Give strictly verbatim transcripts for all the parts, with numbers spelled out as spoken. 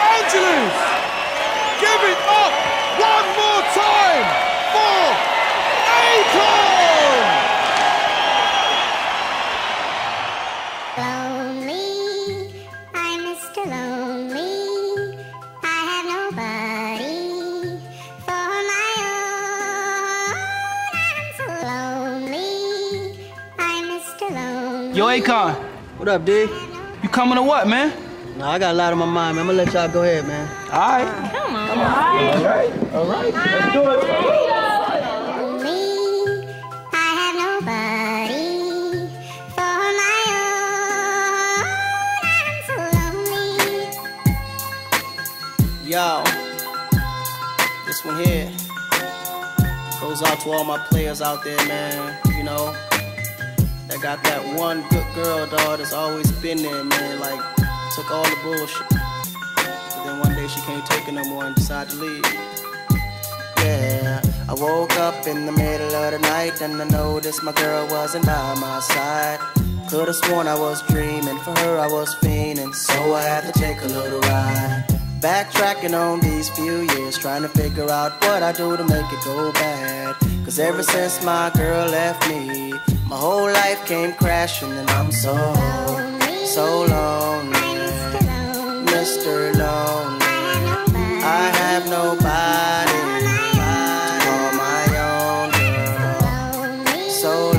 Angeles! Give it up one more time for Akon! Lonely, I'm Mister Lonely. I have nobody for my own. I'm so lonely, I'm Mister Lonely. Yo, Akon. What up, D? You coming or what, man? Nah, I got a lot on my mind, man. I'm gonna let y'all go ahead, man. All right. Come on. All right. All right. All right. Let's do it. Lonely, I have nobody for my own. I'm so lonely. Yo, this one here goes out to all my players out there, man. You know, that got that one good girl, dog, that's always been there, man. Like, took all the bullshit. But then one day she can't take it no more and decided to leave. Yeah, I woke up in the middle of the night and I noticed my girl wasn't by my side. Could've sworn I was dreaming, for her I was fiending, so I had to take a little ride. Backtracking on these few years, trying to figure out what I do to make it go bad. Cause ever since my girl left me, my whole life came crashing and I'm so, so lonely. Mister Lonely, I have nobody to call my own girl. So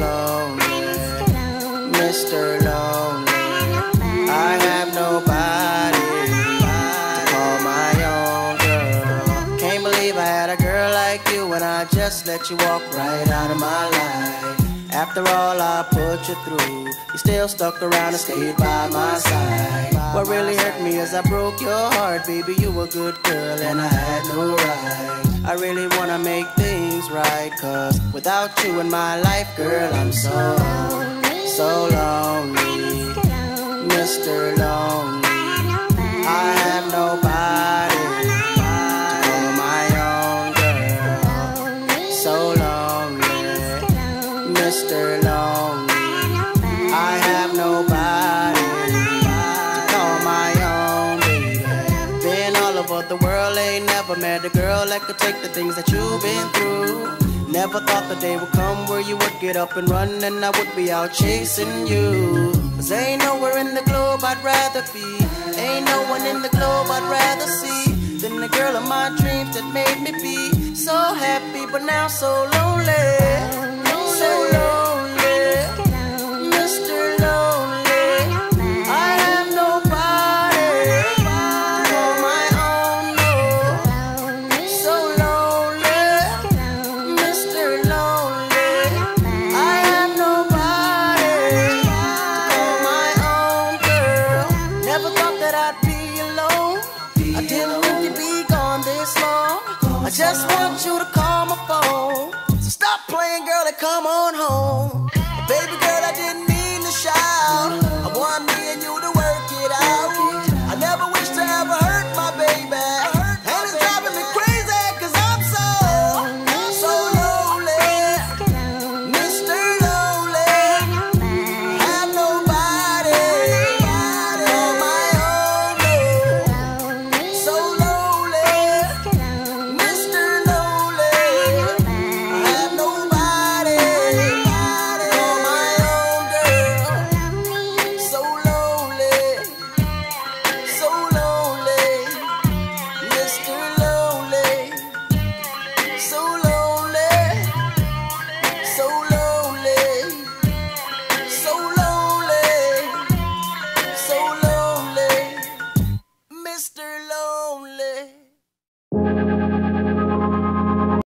lonely, Mister Lonely, I have nobody to call my own girl. Can't believe I had a girl like you and I just let you walk right out of my life. After all I put you through, you still stuck around and stayed by my side. What really hurt me is I broke your heart, baby, you a good girl and I had no right. I really wanna make things right, cause without you in my life, girl, I'm so, so lonely. Mister Lonely, I have nobody to call my own girl. So lonely, Mister Lonely, I have nobody to call my own, baby. Been all over the world, ain't never met a girl that could take the things that you've been through. Never thought the day would come where you would get up and run and I would be out chasing you. Cause ain't nowhere in the globe I'd rather be, ain't no one in the globe I'd rather see than the girl of my dreams that made me be so happy but now so lonely. So lonely, Mister Lonely, I have nobody to call my own, no. So lonely, Mister Lonely, I have nobody to call my own girl. Never thought that I'd be alone, I didn't think you'd be gone this long. I just want you to call my phone. So stop playing, girl, and come on home.